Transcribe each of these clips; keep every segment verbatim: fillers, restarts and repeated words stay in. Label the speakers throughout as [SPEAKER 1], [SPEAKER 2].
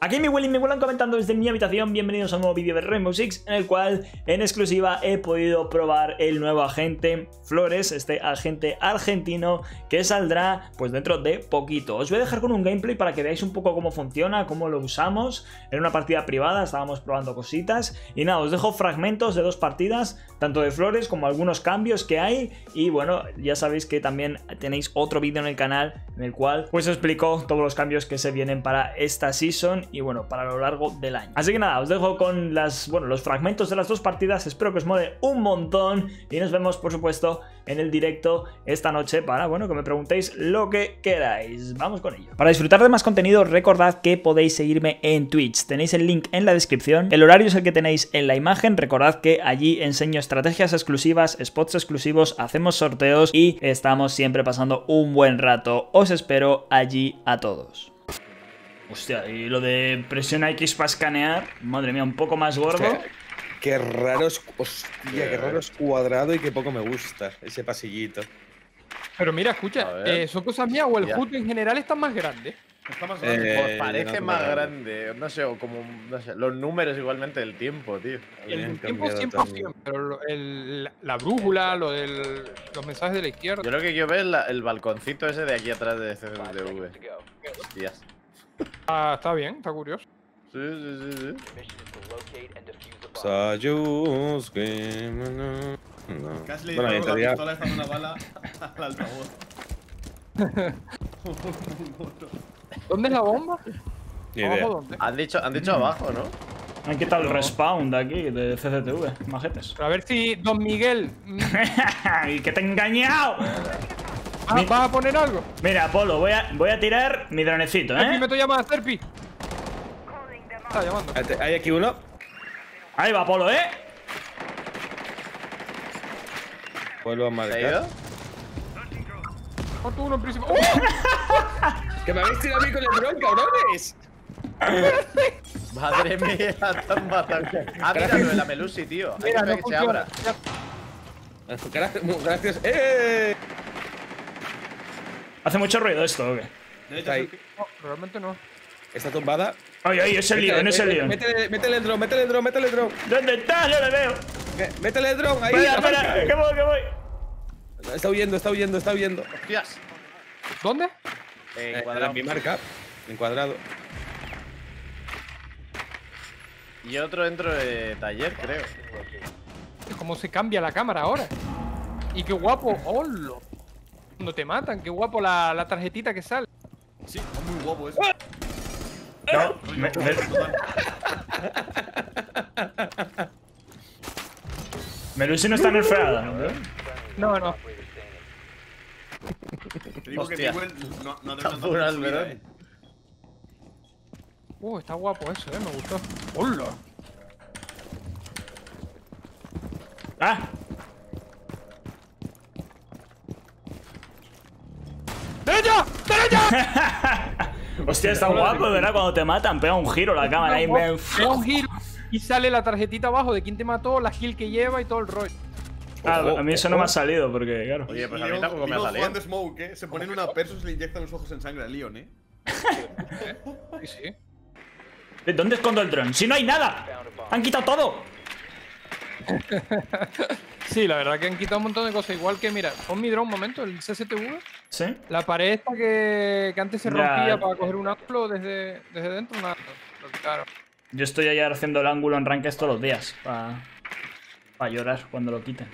[SPEAKER 1] Aquí mi Willy y mi Willan comentando desde mi habitación. Bienvenidos a un nuevo vídeo de Rainbow Six, en el cual en exclusiva he podido probar el nuevo agente Flores, este agente argentino que saldrá pues dentro de poquito. Os voy a dejar con un gameplay para que veáis un poco cómo funciona, cómo lo usamos. En una partida privada estábamos probando cositas y nada, os dejo fragmentos de dos partidas, tanto de Flores como algunos cambios que hay. Y bueno, ya sabéis que también tenéis otro vídeo en el canal en el cual pues os explico todos los cambios que se vienen para esta season y bueno, para lo largo del año. Así que nada, os dejo con las, bueno, los fragmentos de las dos partidas. Espero que os mole un montón y nos vemos, por supuesto, en el directo esta noche para, bueno, que me preguntéis lo que queráis. Vamos con ello. Para disfrutar de más contenido, recordad que podéis seguirme en Twitch. Tenéis el link en la descripción. El horario es el que tenéis en la imagen. Recordad que allí enseño estrategias exclusivas, spots exclusivos, hacemos sorteos y estamos siempre pasando un buen rato. Os espero allí a todos. Hostia, y lo de presiona X para escanear, madre mía, un poco más gordo.
[SPEAKER 2] Hostia, qué raro es, hostia, qué raro es cuadrado y qué poco me gusta ese pasillito.
[SPEAKER 3] Pero mira, escucha, eh, ¿son cosas mías o el H U D en general está más grande?
[SPEAKER 4] Está más grande.
[SPEAKER 2] Eh,
[SPEAKER 4] Pues parece
[SPEAKER 2] no,
[SPEAKER 4] más
[SPEAKER 2] no,
[SPEAKER 4] grande, no sé, o como, no sé, los números igualmente del tiempo, tío.
[SPEAKER 3] El tiempo cien por cien, pero lo- el, la brújula, lo del, los mensajes de la izquierda.
[SPEAKER 4] Yo lo que quiero ver es la- el balconcito ese de aquí atrás de C C T V. Hostias.
[SPEAKER 3] Ah, está bien, está curioso.
[SPEAKER 4] Sí, sí, sí, sí.
[SPEAKER 2] Sayus, que no, no.
[SPEAKER 5] Casi le
[SPEAKER 2] Bueno,
[SPEAKER 5] disparó
[SPEAKER 2] en
[SPEAKER 5] la
[SPEAKER 2] teoría-
[SPEAKER 5] pistola echando una bala al altavoz.
[SPEAKER 3] ¿Dónde es la bomba?
[SPEAKER 2] Ni idea.
[SPEAKER 3] ¿Abajo dónde?
[SPEAKER 4] Han dicho, han dicho abajo, ¿no?
[SPEAKER 1] Han quitado el respawn de aquí, de C C T V, majetes.
[SPEAKER 3] Pero a ver si Don Miguel mm,
[SPEAKER 1] ¡Y que te he engañado!
[SPEAKER 3] ¿va-
[SPEAKER 1] Mi-
[SPEAKER 3] ¿vas a poner algo?
[SPEAKER 1] Mira, Polo, voy a, voy a tirar mi dronecito,
[SPEAKER 3] Serpi,
[SPEAKER 1] ¿eh?
[SPEAKER 3] me estoy llamando, Serpi. Está llamando.
[SPEAKER 2] Hay aquí uno.
[SPEAKER 1] Ahí va, Polo, ¿eh?
[SPEAKER 2] Vuelvo a
[SPEAKER 4] ¿Se ha
[SPEAKER 2] marcar.
[SPEAKER 4] ido?
[SPEAKER 3] Corto uno en principio. ¡Oh!
[SPEAKER 2] ¡Que me habéis tirado a mí con el dron, cabrones!
[SPEAKER 4] Madre mía, tan matado. Ah, mira lo de la Melusi, tío. Hay que
[SPEAKER 3] Mira,
[SPEAKER 4] esperar
[SPEAKER 3] no
[SPEAKER 4] que se
[SPEAKER 3] funciona.
[SPEAKER 4] abra.
[SPEAKER 3] Ya.
[SPEAKER 2] Gracias. Gracias. ¡Eh!
[SPEAKER 1] ¿Hace mucho ruido esto o qué?
[SPEAKER 2] Está ahí.
[SPEAKER 3] No, realmente no.
[SPEAKER 2] Está tumbada.
[SPEAKER 1] Ay, ay, es el león, es el león.
[SPEAKER 2] Métele, métele el dron, métele el dron, métele el dron.
[SPEAKER 1] ¿Dónde está? No le veo.
[SPEAKER 2] Métele el dron, ahí.
[SPEAKER 1] Espera, espera,
[SPEAKER 2] arranca.
[SPEAKER 1] que voy, que voy.
[SPEAKER 2] Está huyendo, está huyendo, está huyendo.
[SPEAKER 4] Hostias.
[SPEAKER 3] ¿Dónde?
[SPEAKER 4] Eh,
[SPEAKER 2] Eh,
[SPEAKER 4] cuadrado.
[SPEAKER 2] en mi marca. Encuadrado.
[SPEAKER 4] Y otro dentro de taller, creo.
[SPEAKER 3] ¿Cómo se cambia la cámara ahora? Y qué guapo. ¡Hola! Cuando te matan, qué guapo la, la tarjetita que sale.
[SPEAKER 5] Sí, está muy guapo eso.
[SPEAKER 1] No, me, me, Melusi no está nerfeada, ¿no?
[SPEAKER 3] No, no.
[SPEAKER 5] Te digo que
[SPEAKER 4] Hostia.
[SPEAKER 5] Newell no, no
[SPEAKER 4] Está
[SPEAKER 5] debe
[SPEAKER 4] puro
[SPEAKER 5] notar
[SPEAKER 4] al
[SPEAKER 5] mucho su vida,
[SPEAKER 4] verón.
[SPEAKER 5] eh.
[SPEAKER 3] Uh, está guapo eso, eh. Me gustó. ¡Hola!
[SPEAKER 1] ¡Ah!
[SPEAKER 3] ¡Derecha! ¡Derecha!
[SPEAKER 1] Hostia, está guapo, ¿verdad? Cuando te matan, pega un giro la cámara ahí. Me...
[SPEAKER 3] Pega un giro y sale la tarjetita abajo de quién te mató, la kill que lleva y todo el rollo.
[SPEAKER 1] Ah, a mí eso no me ha salido porque, claro.
[SPEAKER 4] Oye, pues
[SPEAKER 5] Y
[SPEAKER 4] a mí
[SPEAKER 5] Leon-
[SPEAKER 4] tampoco me ha
[SPEAKER 5] Leon
[SPEAKER 4] salido.
[SPEAKER 5] jugando Smoke, eh. Se ponen una perso y se le inyectan los ojos en sangre a Leon, eh.
[SPEAKER 3] Sí, sí.
[SPEAKER 1] ¿De ¿Dónde escondo el dron? ¡Si no hay nada! ¡Han quitado todo!
[SPEAKER 3] Sí, la verdad que han quitado un montón de cosas. Igual que, mira, pon mi drone un momento, el C C T V.
[SPEAKER 1] ¿Sí?
[SPEAKER 3] La pared esta que, que antes se
[SPEAKER 1] Ya.
[SPEAKER 3] rompía para coger un ángulo desde, desde dentro, nada, lo quitaron.
[SPEAKER 1] Yo estoy allá haciendo el ángulo en ranked todos los días. Para llorar cuando lo quiten.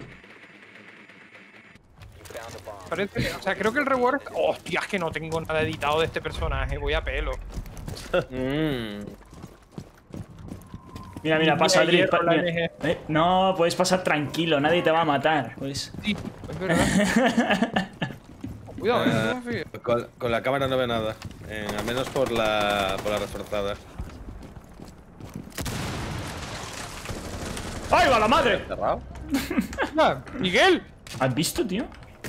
[SPEAKER 3] Parece, o sea, creo que el reward está... ¡Hostia, es que no tengo nada editado de este personaje! Voy a pelo.
[SPEAKER 2] Mmm.
[SPEAKER 1] Mira, mira, pasa
[SPEAKER 3] Mira,
[SPEAKER 1] Adri. pa-
[SPEAKER 3] la
[SPEAKER 1] mira.
[SPEAKER 3] M G.
[SPEAKER 1] Eh, no, puedes pasar tranquilo, nadie te va a matar. Pues.
[SPEAKER 3] Sí, es verdad. Cuidado, eh, no me fío.
[SPEAKER 2] Con, con la cámara no ve nada. Eh, al menos por la, por la reforzada.
[SPEAKER 1] ¡Ay, va la madre!
[SPEAKER 4] ¿Cerrado?
[SPEAKER 3] Ah, ¡Miguel!
[SPEAKER 1] ¿Has visto, tío?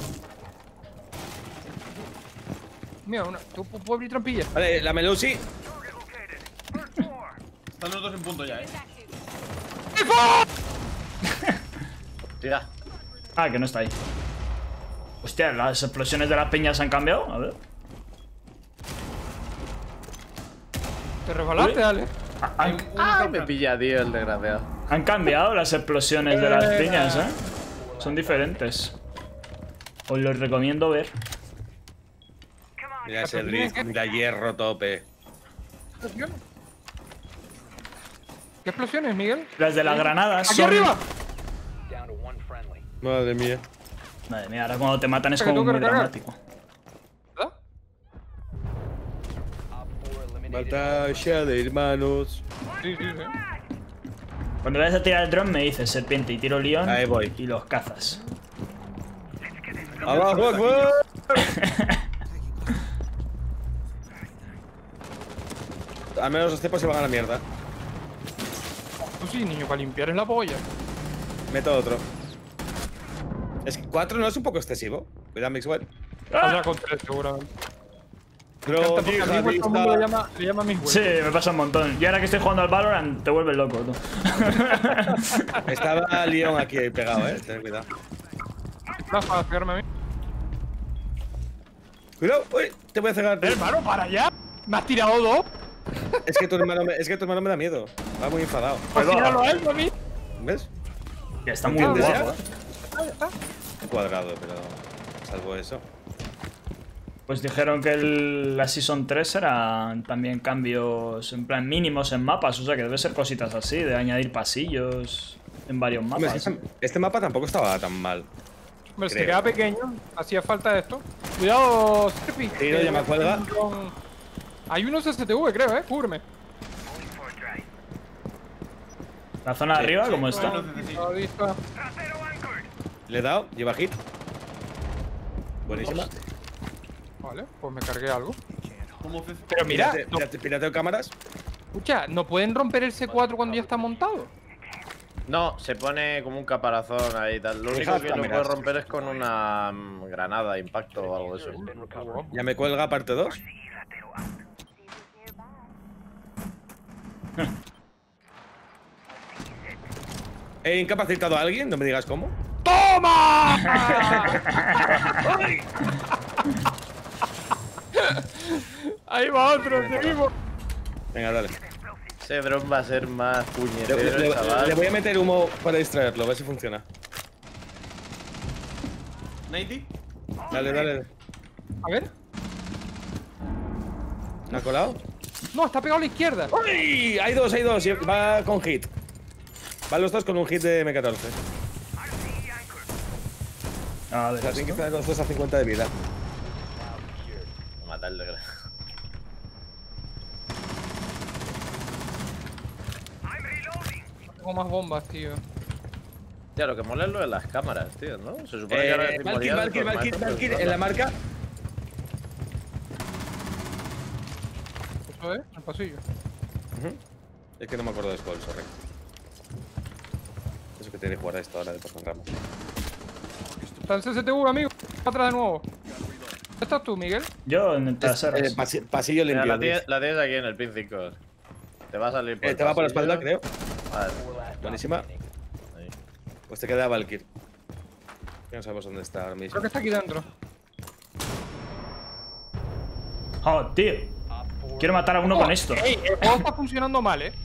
[SPEAKER 3] Mira, una, tú pu- puedes abrir trampilla.
[SPEAKER 2] Vale, la Melusi.
[SPEAKER 5] Están los dos en punto ya, eh.
[SPEAKER 4] Tira.
[SPEAKER 1] Ah, que no está ahí. Hostia, las explosiones de las peñas han cambiado. A ver.
[SPEAKER 3] Te resbalaste, dale.
[SPEAKER 1] Han,
[SPEAKER 4] ¡Ay, me pilla, tío, el desgraciado!
[SPEAKER 1] han cambiado las explosiones de las piñas, ¿eh? Son diferentes. Os los recomiendo ver.
[SPEAKER 2] Mira ese drift, mira hierro tope.
[SPEAKER 3] ¿Explosiones? ¿Qué explosiones, Miguel?
[SPEAKER 1] Las de las granadas
[SPEAKER 3] ¡Aquí
[SPEAKER 1] son...
[SPEAKER 3] arriba!
[SPEAKER 2] Madre mía.
[SPEAKER 1] Madre mía, ahora cuando te matan es
[SPEAKER 3] Que
[SPEAKER 1] como
[SPEAKER 3] tengo que
[SPEAKER 1] muy
[SPEAKER 3] recargar.
[SPEAKER 1] dramático.
[SPEAKER 3] ¿Verdad?
[SPEAKER 2] Batalla de hermanos.
[SPEAKER 3] Sí, sí, sí.
[SPEAKER 1] Cuando vayas a tirar el dron me dices serpiente y tiro león
[SPEAKER 2] Ahí voy.
[SPEAKER 1] y los cazas.
[SPEAKER 2] ¡Abajo, abajo! Al menos los cepos se van a la mierda.
[SPEAKER 3] Tú sí, niño, para limpiar es la polla.
[SPEAKER 2] Meto otro. Es que cuatro no es un poco excesivo. Cuidado, Mixwell.
[SPEAKER 3] Saldrá con tres, seguramente.
[SPEAKER 2] Pero,
[SPEAKER 3] Canta porque a mí todo el mundo le llama, le llama mis huevos.
[SPEAKER 1] Sí, me pasa un montón. Y ahora que estoy jugando al Valorant te vuelves loco, tú.
[SPEAKER 2] Estaba Leon aquí pegado, eh. Ten cuidado.
[SPEAKER 3] Vas para pegarme a mí.
[SPEAKER 2] Cuidado, uy, te voy a cegar.
[SPEAKER 3] Hermano, para allá. Me has tirado dos.
[SPEAKER 2] Es que tu hermano me, es que tu hermano me da miedo. Va muy enfadado.
[SPEAKER 3] Pues tíralo a él, a mí.
[SPEAKER 2] ¿Ves?
[SPEAKER 1] Ya está muy
[SPEAKER 2] ¿Entiendes
[SPEAKER 1] guapo,
[SPEAKER 2] ya?
[SPEAKER 1] ¿eh?
[SPEAKER 3] Ahí está.
[SPEAKER 2] Cuadrado, pero salvo eso.
[SPEAKER 1] Pues dijeron que el- la Season tres eran también cambios en plan mínimos en mapas, o sea que debe ser cositas así, de añadir pasillos en varios
[SPEAKER 2] Hombre,
[SPEAKER 1] mapas.
[SPEAKER 2] este, este mapa tampoco estaba tan mal.
[SPEAKER 3] Hombre, se
[SPEAKER 2] Creo.
[SPEAKER 3] queda pequeño. Hacía falta esto. Cuidado, Serpi.
[SPEAKER 2] Tiro,
[SPEAKER 3] que-
[SPEAKER 2] ya me cuelga.
[SPEAKER 3] Hay unos S T V, creo, eh. Cúbreme.
[SPEAKER 1] La zona de arriba, ¿cómo está?
[SPEAKER 5] No necesito.
[SPEAKER 3] Ahí está.
[SPEAKER 2] Le he dado, lleva hit. Buenísima.
[SPEAKER 3] Vale, pues me cargué algo.
[SPEAKER 5] ¿Cómo haces?
[SPEAKER 3] Pero mira,
[SPEAKER 2] Pirate-
[SPEAKER 3] no-
[SPEAKER 2] pirate- pirateo cámaras.
[SPEAKER 3] escucha, ¿no pueden romper el C cuatro cuando ya está montado?
[SPEAKER 4] No, se pone como un caparazón ahí y tal. Lo único
[SPEAKER 2] Fijaos
[SPEAKER 4] que lo
[SPEAKER 2] cámaras.
[SPEAKER 4] puedes romper es con una mm, granada, impacto o algo de eso.
[SPEAKER 2] Ya me cuelga parte dos. ¿He incapacitado a alguien? No me digas cómo.
[SPEAKER 3] ¡Toma! Ahí va otro, seguimos.
[SPEAKER 2] Venga, dale.
[SPEAKER 4] Ese dron va a ser más
[SPEAKER 2] Le,
[SPEAKER 4] puñetero,
[SPEAKER 2] le-
[SPEAKER 4] chaval.
[SPEAKER 2] le voy a meter humo para distraerlo, a ver si funciona.
[SPEAKER 5] ¿noventa?
[SPEAKER 2] Dale, dale.
[SPEAKER 3] A ver.
[SPEAKER 2] ¿Me ha colado?
[SPEAKER 3] No, está pegado a la izquierda.
[SPEAKER 2] ¡Uy! Hay dos, hay dos. y Va con hit. Van los dos con un hit de M catorce.
[SPEAKER 1] A
[SPEAKER 2] O
[SPEAKER 1] ver,
[SPEAKER 2] sea, tienen que estar los dos a cincuenta de vida.
[SPEAKER 4] Matarle, creo.
[SPEAKER 3] Tengo más bombas, tío.
[SPEAKER 4] Ya, lo que mola es lo de las cámaras, tío, ¿no? Se supone que ahora
[SPEAKER 2] Eh,
[SPEAKER 4] es
[SPEAKER 2] Valkyrie, Valkyrie, Valkyrie, Valkyrie, en la marca.
[SPEAKER 3] Eso es, el pasillo.
[SPEAKER 2] Ujú. Es que no me acuerdo de Skull, sorry. Eso que tiene que jugar a esto ahora de Portan Ramos.
[SPEAKER 3] Está el C S T V, amigo. Atrás de nuevo. ¿Dónde estás tú, Miguel?
[SPEAKER 1] yo en
[SPEAKER 2] Eh,
[SPEAKER 1] traseras.
[SPEAKER 2] pasi- pasillo
[SPEAKER 4] Mira,
[SPEAKER 2] limpio.
[SPEAKER 4] la, tienes, la tienes aquí en el pin cinco. Te va a salir por
[SPEAKER 2] Eh,
[SPEAKER 4] el
[SPEAKER 2] te va por la
[SPEAKER 4] pasillo.
[SPEAKER 2] espalda, creo.
[SPEAKER 4] Vale.
[SPEAKER 2] Buenísima.
[SPEAKER 4] Ahí.
[SPEAKER 2] Pues te queda Valkyrie. Ya no sabemos dónde está ahora mismo.
[SPEAKER 3] Creo que está aquí dentro.
[SPEAKER 1] Oh, tío. Quiero matar a uno con esto.
[SPEAKER 3] Ey, el juego está funcionando mal, eh.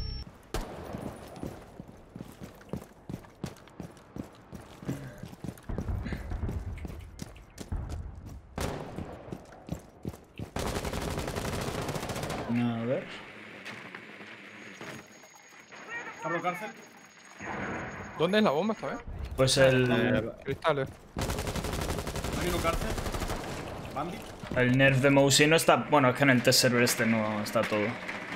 [SPEAKER 1] A ver.
[SPEAKER 5] ¿Carlos cárcel?
[SPEAKER 3] ¿Dónde es la bomba esta vez?
[SPEAKER 1] Pues el,
[SPEAKER 2] Eh,
[SPEAKER 3] Cristales.
[SPEAKER 5] ¿Hay uno cárcel? ¿Bandit?
[SPEAKER 1] el nerf de Mousy no está. Bueno, es que en el test server este no está todo.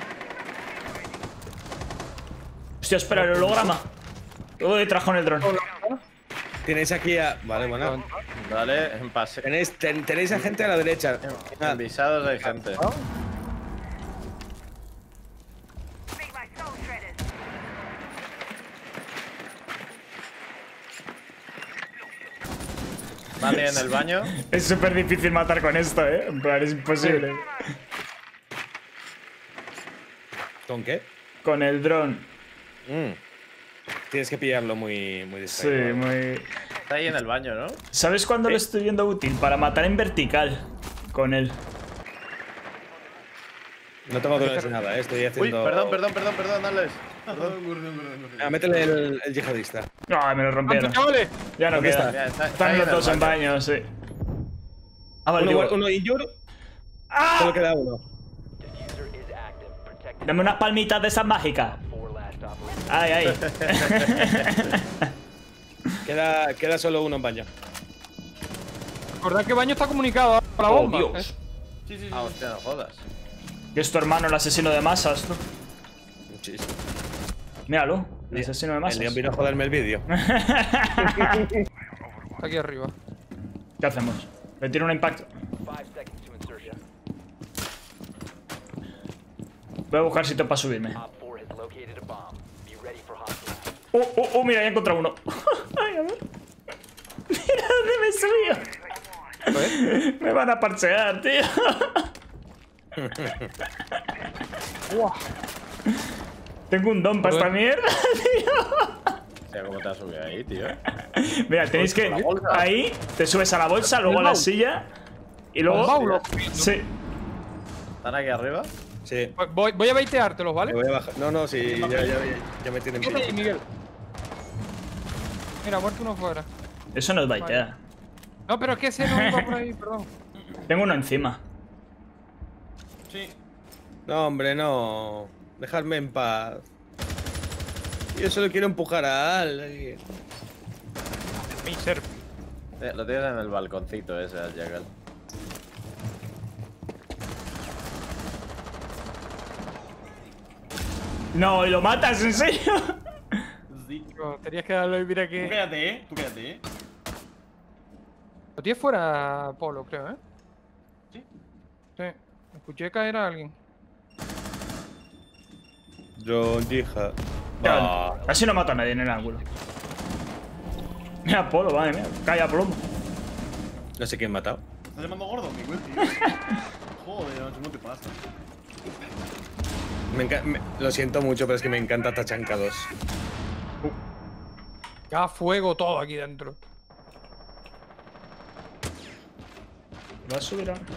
[SPEAKER 1] Hostia, espera, el holograma. Uy, trajo en el dron.
[SPEAKER 2] Tenéis aquí a. Vale, bueno.
[SPEAKER 4] Vale, en pase.
[SPEAKER 2] Tenéis, ten- tenéis a gente a la derecha. Ah,
[SPEAKER 4] En visados hay gente. Vale, en el baño.
[SPEAKER 1] Es súper difícil matar con esto, eh. En plan, es imposible.
[SPEAKER 2] ¿Con qué?
[SPEAKER 1] Con el dron.
[SPEAKER 2] Mm. Tienes que pillarlo muy, muy
[SPEAKER 1] Sí,
[SPEAKER 2] distraído.
[SPEAKER 1] muy.
[SPEAKER 4] Está ahí en el baño, ¿no?
[SPEAKER 1] ¿Sabes cuándo lo estoy viendo útil? Para matar en vertical. Con él.
[SPEAKER 2] No tengo drones de nada, eh. Estoy
[SPEAKER 4] Uy,
[SPEAKER 2] haciendo.
[SPEAKER 4] perdón, perdón, perdón, perdón, Alex.
[SPEAKER 5] Perdón, perdón, perdón, perdón.
[SPEAKER 2] Ah, métele el, el yihadista.
[SPEAKER 1] No, me lo rompieron.
[SPEAKER 3] ¿Cuántos chavales?
[SPEAKER 1] Ya no
[SPEAKER 2] ¿Dónde
[SPEAKER 1] queda.
[SPEAKER 2] está?
[SPEAKER 4] Ya, está- está
[SPEAKER 1] Están
[SPEAKER 4] ahí
[SPEAKER 1] los
[SPEAKER 4] en el
[SPEAKER 1] dos en
[SPEAKER 4] baño.
[SPEAKER 1] baño, sí. Ah, vale,
[SPEAKER 2] Uno,
[SPEAKER 1] digo.
[SPEAKER 2] uno injured.
[SPEAKER 1] ¡Ah!
[SPEAKER 2] Solo queda uno.
[SPEAKER 1] Dame unas palmitas de esas mágicas. Ay, ay.
[SPEAKER 2] Queda, queda solo uno en baño.
[SPEAKER 3] Recordad que baño está comunicado a la
[SPEAKER 1] Oh,
[SPEAKER 3] bomba.
[SPEAKER 1] Dios.
[SPEAKER 3] ¿eh?
[SPEAKER 5] Sí, sí, sí.
[SPEAKER 4] Ah, hostia, no jodas.
[SPEAKER 1] Que es tu hermano el asesino de masas, ¿no?
[SPEAKER 2] Muchísimo.
[SPEAKER 1] Míralo, el asesino de
[SPEAKER 2] El
[SPEAKER 1] masas.
[SPEAKER 2] Leon vino a joderme el vídeo.
[SPEAKER 3] Está aquí arriba.
[SPEAKER 1] ¿Qué hacemos? Le tiro un impacto. Voy a buscar sitio para subirme. Oh, oh, oh, mira, ya he encontrado uno. Ay, a ver. Mira dónde me he subido. Me van a parchear, tío.
[SPEAKER 3] Buah.
[SPEAKER 1] Tengo un don para esta mierda, tío.
[SPEAKER 4] Hostia, ¿cómo te has subido ahí, tío?
[SPEAKER 1] Mira, tenéis que.
[SPEAKER 4] la bolsa.
[SPEAKER 1] Ahí te subes a la bolsa, luego a la silla. Y
[SPEAKER 3] Con
[SPEAKER 1] luego.
[SPEAKER 3] Paulo.
[SPEAKER 1] Sí.
[SPEAKER 4] ¿Están aquí arriba?
[SPEAKER 2] Sí.
[SPEAKER 3] Pues Voy, voy a baiteártelos, ¿vale?
[SPEAKER 2] Me voy a bajar. No, no, sí, ya, ya, ya, ya me tienen
[SPEAKER 3] Quédate ahí,
[SPEAKER 2] pillado.
[SPEAKER 3] Miguel. Mira, muerto uno fuera.
[SPEAKER 1] Eso no es baitea.
[SPEAKER 3] No, pero es que ese no iba por ahí, perdón.
[SPEAKER 1] Tengo uno encima.
[SPEAKER 5] Sí.
[SPEAKER 2] No, hombre, no. Dejadme en paz. Yo solo quiero empujar a alguien.
[SPEAKER 3] Mi ser.
[SPEAKER 4] Eh, Lo tienes en el balconcito ese, al Jackal.
[SPEAKER 1] No, y lo matas, ¿en serio?
[SPEAKER 5] Sí.
[SPEAKER 3] Tío, tenías que darle, mira
[SPEAKER 5] Tú
[SPEAKER 3] que.
[SPEAKER 5] quédate, eh. Tú quédate, eh.
[SPEAKER 3] Lo tienes fuera, Polo, creo, ¿eh?
[SPEAKER 5] Sí.
[SPEAKER 3] Sí. Escuché caer a alguien.
[SPEAKER 2] John Jihad.
[SPEAKER 1] Ya, Así no mato a nadie en el ángulo. Mira, Polo, madre mía. Calla plomo.
[SPEAKER 2] No sé quién he matado.
[SPEAKER 5] ¿Estás llamando gordo, Miguel, tío? Joder, macho, ¿cómo te pasa?
[SPEAKER 2] Me enca- me- lo siento mucho, pero es que me encanta Tachanka dos.
[SPEAKER 3] Ya fuego todo aquí dentro.
[SPEAKER 1] ¿Lo vas a subir ahora?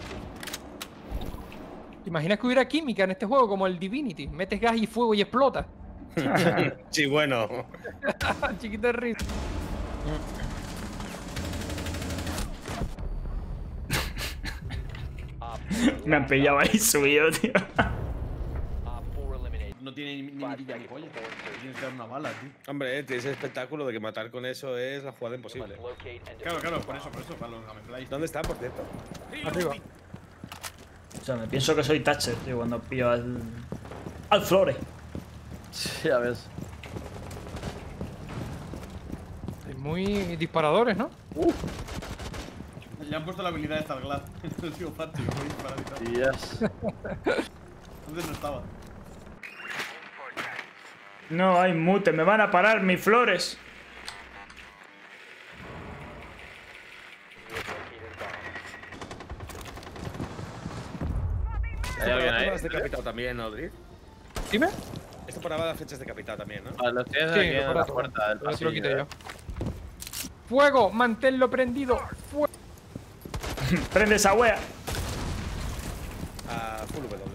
[SPEAKER 3] ¿Te imaginas que hubiera química en este juego como el Divinity? Metes gas y fuego y explota.
[SPEAKER 2] Sí, bueno.
[SPEAKER 3] Chiquita de risa.
[SPEAKER 1] Me han pillado ahí subido, tío.
[SPEAKER 5] No tiene ni, ni mitilla ni polla. Tienes que dar una bala, tío.
[SPEAKER 2] Hombre, eh, tienes el espectáculo de que matar con eso es la jugada imposible.
[SPEAKER 5] Claro, claro, por eso, por eso, para los gameplays.
[SPEAKER 2] ¿Dónde está, por cierto?
[SPEAKER 3] Arriba.
[SPEAKER 1] O sea, me pienso que soy Thatcher, tío, cuando pillo al. al Flore.
[SPEAKER 4] Sí, ya ves.
[SPEAKER 3] Es muy disparadores, ¿no?
[SPEAKER 5] Le han puesto la habilidad de Starglad. El tío Pachi, muy disparadito.
[SPEAKER 4] Tías.
[SPEAKER 5] Antes no estaba.
[SPEAKER 1] No hay mute, me van a parar mis flores.
[SPEAKER 4] ¿Hay alguien ahí?
[SPEAKER 2] Esto para decapitado también, ¿no, Drift?
[SPEAKER 3] Dime.
[SPEAKER 2] Esto para las fechas decapitado también, ¿no?
[SPEAKER 4] Ah, los tienes
[SPEAKER 3] Sí,
[SPEAKER 4] aquí en
[SPEAKER 3] por
[SPEAKER 4] la
[SPEAKER 3] eso.
[SPEAKER 4] puerta del
[SPEAKER 3] Pero te lo
[SPEAKER 4] pasillo.
[SPEAKER 3] quité
[SPEAKER 4] eh.
[SPEAKER 3] yo. ¡Fuego! ¡Manténlo prendido! ¡Fuego!
[SPEAKER 1] Prende esa wea.
[SPEAKER 2] A full W.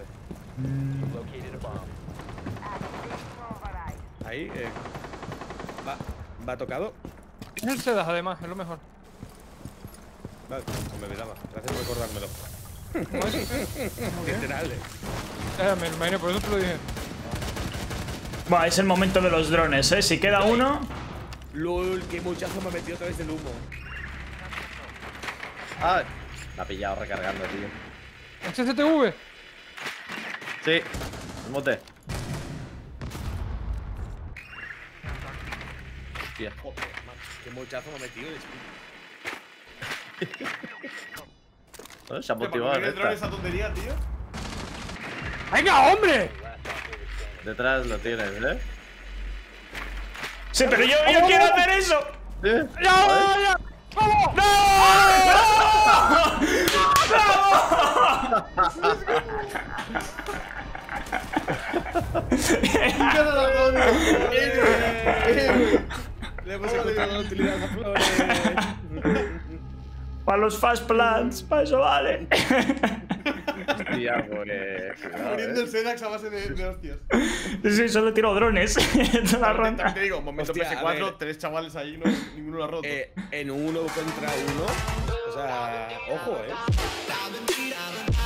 [SPEAKER 2] Ahí, eh. Va, va tocado.
[SPEAKER 3] Tienes el sedas, además, es lo mejor.
[SPEAKER 2] Va, se me olvidaba. Gracias por recordármelo.
[SPEAKER 3] ¿Cómo es?
[SPEAKER 2] Literal, eh.
[SPEAKER 3] Eh, me lo imaginé, por eso te lo dije.
[SPEAKER 1] Buah, es el momento de los drones, eh. Si queda uno.
[SPEAKER 2] LOL, qué muchazo me ha metido a través del humo.
[SPEAKER 4] Ah, me ha pillado recargando, tío.
[SPEAKER 3] ¿Es C C T V?
[SPEAKER 4] Sí, mote. Hostia.
[SPEAKER 2] Joder, macho, qué muchazo me ha metido.
[SPEAKER 4] Bueno, se ha
[SPEAKER 5] ¿Para
[SPEAKER 4] motivado.
[SPEAKER 5] qué entrar
[SPEAKER 4] esta.
[SPEAKER 5] esa tontería, tío?
[SPEAKER 3] ¡Venga, hombre!
[SPEAKER 4] Detrás lo tienes, ¿eh?
[SPEAKER 1] Sí, pero yo, yo quiero hacer eso.
[SPEAKER 4] ¿Sí?
[SPEAKER 3] ¡Ya, ya, ya! ¡Vamos!
[SPEAKER 2] Le hemos encontrado la utilidad a flores.
[SPEAKER 1] Para los fast plans, para eso vale.
[SPEAKER 4] Hostia, pues. cuidado,
[SPEAKER 5] Abriendo
[SPEAKER 4] eh.
[SPEAKER 5] el Sedax a base de, de hostias.
[SPEAKER 1] Sí, solo tiro drones. Toda la
[SPEAKER 5] También
[SPEAKER 1] ronda.
[SPEAKER 5] te digo, momento
[SPEAKER 2] Hostia,
[SPEAKER 5] P S
[SPEAKER 2] a
[SPEAKER 5] cuatro,
[SPEAKER 2] ver.
[SPEAKER 5] tres chavales ahí, no, ninguno lo ha roto.
[SPEAKER 2] Eh, en uno contra uno. O sea, ojo, eh.